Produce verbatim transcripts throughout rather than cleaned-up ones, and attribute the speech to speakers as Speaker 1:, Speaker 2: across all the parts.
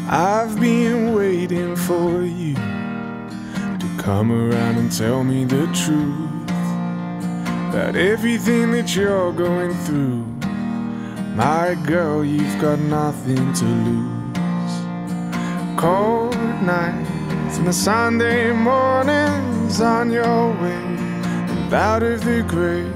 Speaker 1: I've been waiting for you to come around and tell me the truth about everything that you're going through. My girl, you've got nothing to lose. Cold nights and the Sunday mornings on your way and out of the grave.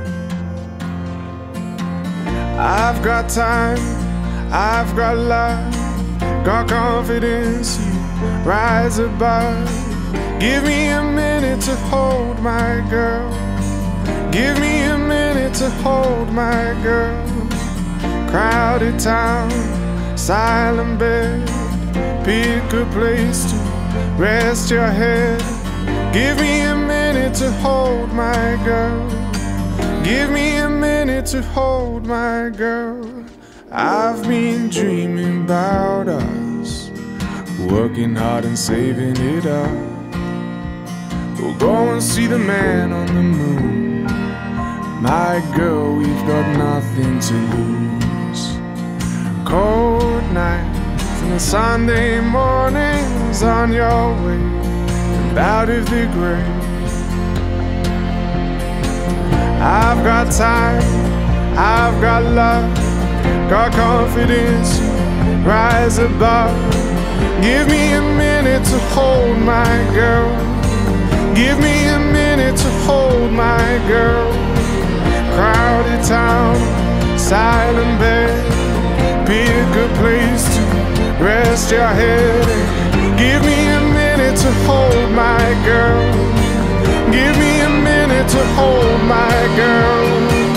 Speaker 1: I've got time, I've got love, got confidence, you rise above. Give me a minute to hold my girl. Give me a minute to hold my girl. Crowded town, silent bed, pick a place to rest your head. Give me a minute to hold my girl. Give me a minute to hold my girl. I've been dreaming about us, working hard and saving it up. We'll go and see the man on the moon. My girl, we've got nothing to lose. Cold nights and the Sunday mornings on your way and out of the grave. I've got time, I've got love, got confidence, rise above. Give me a minute to hold my girl. Give me a minute to hold my girl. Crowded town, silent bed, pick a place to rest your head. Give me a minute to hold my girl. Give me a minute to hold my girl.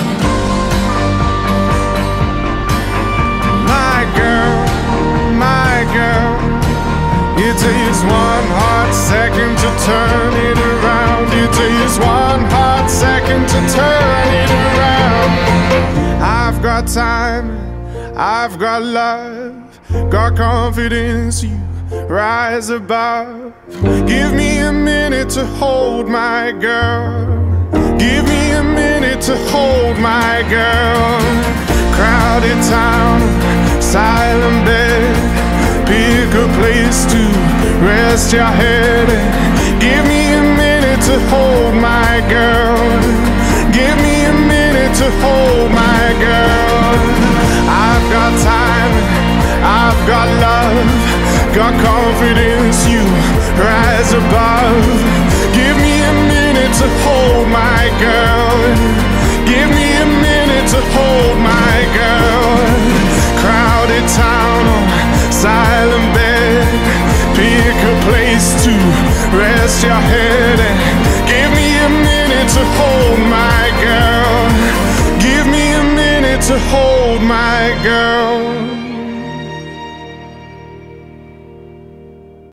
Speaker 1: My girl, my girl. It takes one hot second to turn it around. It takes one hot second to turn it around. I've got time, I've got love, got confidence, you rise above. Give me a minute to hold my girl. Give me a minute to hold my girl. Crowded town, silent bed, pick a place to rest your head. Give me a minute to hold my girl. Give me a minute to hold my girl. I've got time, I've got love, got confidence, you rise above. Give me a minute to hold my girl. Give me a minute to hold my girl. Crowded town, silent bed, pick a place to rest your head. Give me a minute to hold my girl. Give me a minute to hold my girl.